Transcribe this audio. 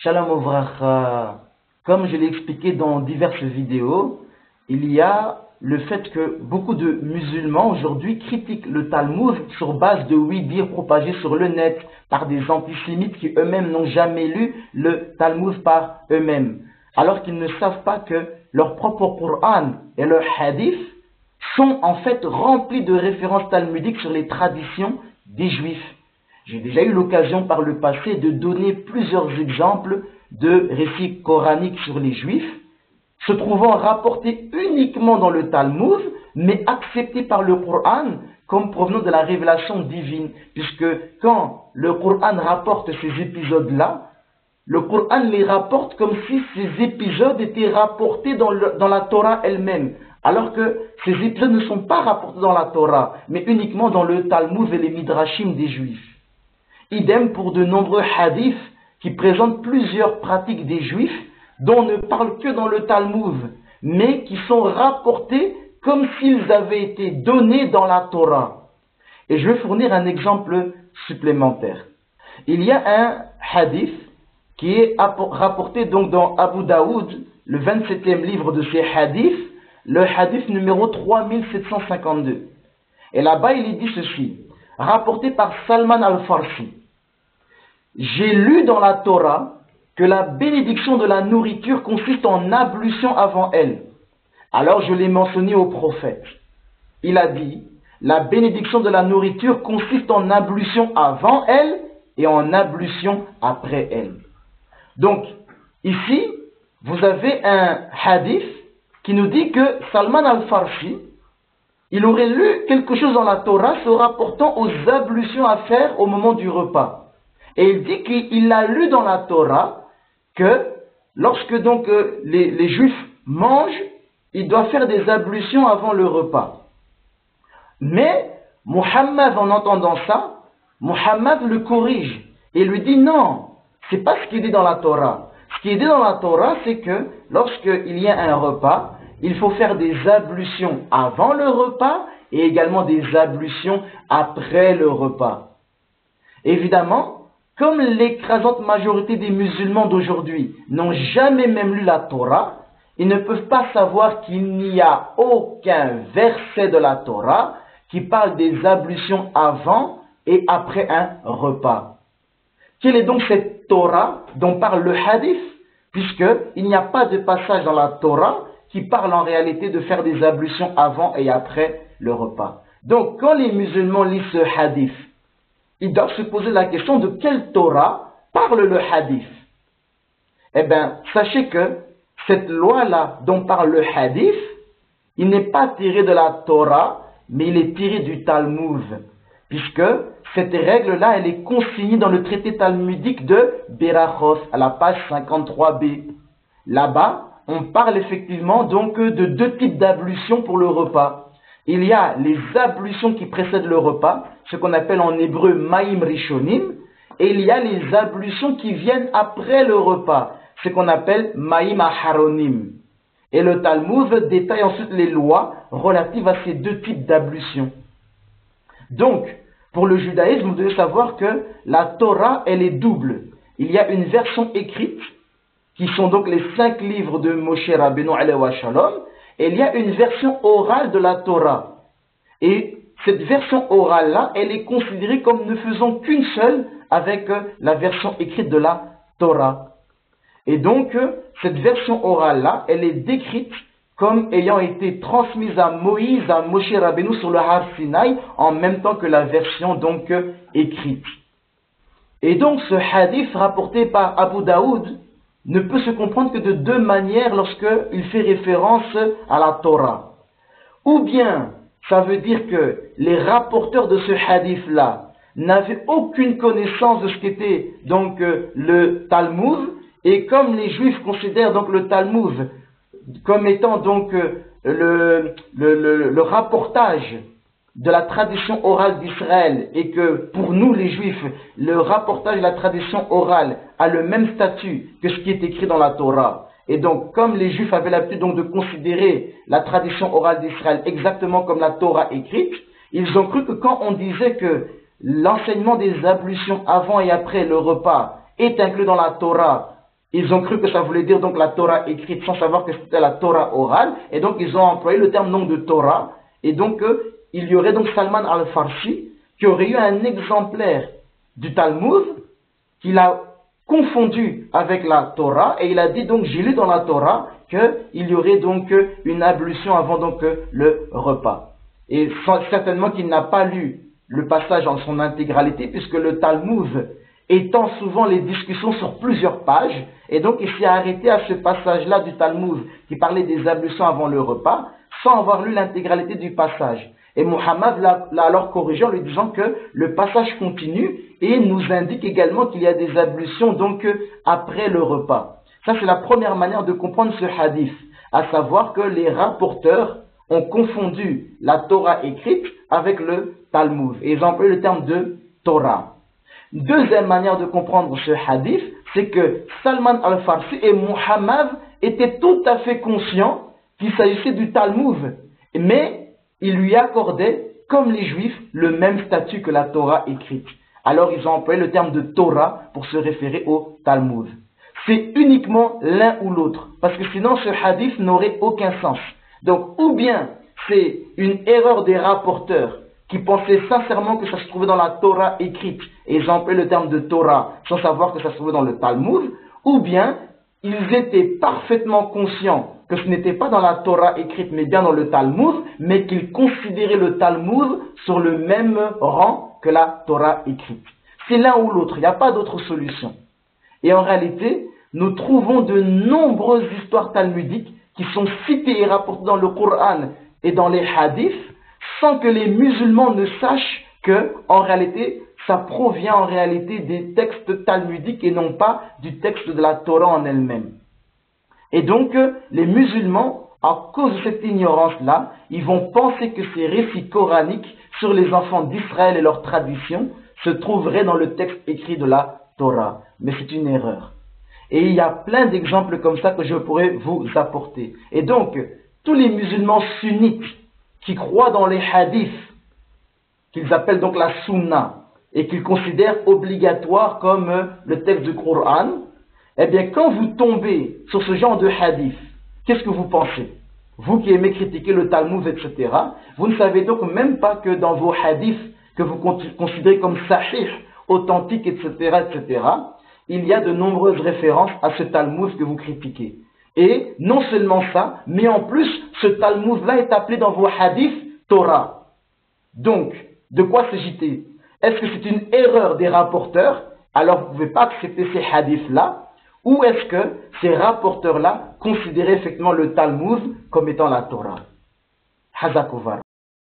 Shalom Ouvracha. Comme je l'ai expliqué dans diverses vidéos, il y a le fait que beaucoup de musulmans aujourd'hui critiquent le Talmud sur base de oui-dire propagés sur le net par des antisémites qui eux-mêmes n'ont jamais lu le Talmud par eux-mêmes, alors qu'ils ne savent pas que leur propre Coran et leur hadith sont en fait remplis de références talmudiques sur les traditions des Juifs. J'ai déjà eu l'occasion par le passé de donner plusieurs exemples de récits coraniques sur les Juifs, se trouvant rapportés uniquement dans le Talmud, mais acceptés par le Coran comme provenant de la révélation divine, puisque quand le Coran rapporte ces épisodes-là, le Coran les rapporte comme si ces épisodes étaient rapportés dans la Torah elle-même, alors que ces épisodes ne sont pas rapportés dans la Torah, mais uniquement dans le Talmud et les Midrashim des Juifs. Idem pour de nombreux hadiths qui présentent plusieurs pratiques des Juifs dont on ne parle que dans le Talmud, mais qui sont rapportés comme s'ils avaient été donnés dans la Torah. Et je vais fournir un exemple supplémentaire. Il y a un hadith qui est rapporté donc dans Abu Daoud, le 27e livre de ces hadiths, le hadith numéro 3752. Et là-bas, il est dit ceci, rapporté par Salman al-Farsi. J'ai lu dans la Torah que la bénédiction de la nourriture consiste en ablution avant elle. Alors je l'ai mentionné au prophète. Il a dit, la bénédiction de la nourriture consiste en ablution avant elle et en ablution après elle. Donc, ici, vous avez un hadith qui nous dit que Salman al-Farsi, il aurait lu quelque chose dans la Torah se rapportant aux ablutions à faire au moment du repas. Et il dit qu'il a lu dans la Torah que lorsque donc les Juifs mangent, ils doivent faire des ablutions avant le repas. Mais Muhammad, en entendant ça, Muhammad le corrige et lui dit non, c'est pas ce qui est dit dans la Torah. Ce qui est dit dans la Torah, c'est que lorsqu'il y a un repas, il faut faire des ablutions avant le repas et également des ablutions après le repas. Évidemment, comme l'écrasante majorité des musulmans d'aujourd'hui n'ont jamais même lu la Torah, ils ne peuvent pas savoir qu'il n'y a aucun verset de la Torah qui parle des ablutions avant et après un repas. Quelle est donc cette Torah dont parle le hadith? Puisqu'il n'y a pas de passage dans la Torah qui parle en réalité de faire des ablutions avant et après le repas. Donc quand les musulmans lisent ce hadith, ils doivent se poser la question de quelle Torah parle le hadith. Eh bien, sachez que cette loi-là dont parle le hadith, il n'est pas tiré de la Torah, mais il est tiré du Talmud. Puisque cette règle-là, elle est consignée dans le traité talmudique de Berachos, à la page 53b. Là-bas, on parle effectivement donc de deux types d'ablutions pour le repas. Il y a les ablutions qui précèdent le repas, ce qu'on appelle en hébreu Maïm Rishonim, et il y a les ablutions qui viennent après le repas, ce qu'on appelle Maïm Aharonim. Et le Talmud détaille ensuite les lois relatives à ces deux types d'ablutions. Donc, pour le judaïsme, vous devez savoir que la Torah, elle est double. Il y a une version écrite, qui sont donc les 5 livres de Moshe Rabbeinu alayhi wa shalom, et il y a une version orale de la Torah. Et cette version orale-là, elle est considérée comme ne faisant qu'une seule avec la version écrite de la Torah. Et donc, cette version orale-là, elle est décrite comme ayant été transmise à Moïse, à Moshe Rabbeinu sur le Har Sinaï, en même temps que la version donc écrite. Et donc, ce hadith rapporté par Abu Daoud ne peut se comprendre que de deux manières lorsqu'il fait référence à la Torah. Ou bien, ça veut dire que les rapporteurs de ce hadith-là n'avaient aucune connaissance de ce qu'était donc le Talmud, et comme les Juifs considèrent donc le Talmud comme étant donc le rapportage de la tradition orale d'Israël, et que pour nous les Juifs, le rapportage de la tradition orale a le même statut que ce qui est écrit dans la Torah. Et donc, comme les Juifs avaient l'habitude donc de considérer la tradition orale d'Israël exactement comme la Torah écrite, ils ont cru que quand on disait que l'enseignement des ablutions avant et après le repas est inclus dans la Torah ils ont cru que ça voulait dire donc la Torah écrite sans savoir que c'était la Torah orale, et donc ils ont employé le terme nom de Torah, et donc il y aurait donc Salman al-Farsi qui aurait eu un exemplaire du Talmud qu'il a confondu avec la Torah, et il a dit donc j'ai lu dans la Torah qu'il y aurait donc une ablution avant donc le repas. Et certainement qu'il n'a pas lu le passage en son intégralité, puisque le Talmud étend souvent les discussions sur plusieurs pages, et donc il s'est arrêté à ce passage-là du Talmud qui parlait des ablutions avant le repas, sans avoir lu l'intégralité du passage. Et Muhammad l'a alors corrigé en lui disant que le passage continue et nous indique également qu'il y a des ablutions donc après le repas. Ça c'est la première manière de comprendre ce hadith, à savoir que les rapporteurs ont confondu la Torah écrite avec le Talmud, et ils ont employé le terme de Torah. Deuxième manière de comprendre ce hadith, c'est que Salman al-Farsi et Muhammad étaient tout à fait conscients qu'il s'agissait du Talmud, mais ils lui accordaient, comme les Juifs, le même statut que la Torah écrite. Alors ils ont employé le terme de Torah pour se référer au Talmud. C'est uniquement l'un ou l'autre, parce que sinon ce hadith n'aurait aucun sens. Donc ou bien c'est une erreur des rapporteurs qui pensaient sincèrement que ça se trouvait dans la Torah écrite, et ils ont employé le terme de Torah sans savoir que ça se trouvait dans le Talmud, ou bien ils étaient parfaitement conscients que ce n'était pas dans la Torah écrite mais bien dans le Talmud, mais qu'ils considéraient le Talmud sur le même rang que la Torah écrite. C'est l'un ou l'autre, il n'y a pas d'autre solution. Et en réalité, nous trouvons de nombreuses histoires talmudiques qui sont citées et rapportées dans le Coran et dans les hadiths, sans que les musulmans ne sachent que, en réalité, ça provient en réalité des textes talmudiques et non pas du texte de la Torah en elle-même. Et donc, les musulmans, à cause de cette ignorance-là, ils vont penser que ces récits coraniques sur les enfants d'Israël et leurs traditions se trouveraient dans le texte écrit de la Torah. Mais c'est une erreur. Et il y a plein d'exemples comme ça que je pourrais vous apporter. Et donc, tous les musulmans sunnites qui croient dans les hadiths, qu'ils appellent donc la sunna, et qu'ils considèrent obligatoire comme le texte du Coran, eh bien, quand vous tombez sur ce genre de hadith, qu'est-ce que vous pensez? Vous qui aimez critiquer le Talmud, etc., vous ne savez donc même pas que dans vos hadiths que vous considérez comme sahih, authentiques, etc., etc., il y a de nombreuses références à ce Talmud que vous critiquez. Et non seulement ça, mais en plus, ce Talmud-là est appelé dans vos hadiths Torah. Donc, de quoi s'agit-il? Est-ce que c'est une erreur des rapporteurs? Alors vous ne pouvez pas accepter ces hadiths-là. Ou est-ce que ces rapporteurs-là considéraient effectivement le Talmud comme étant la Torah? Hazakovar.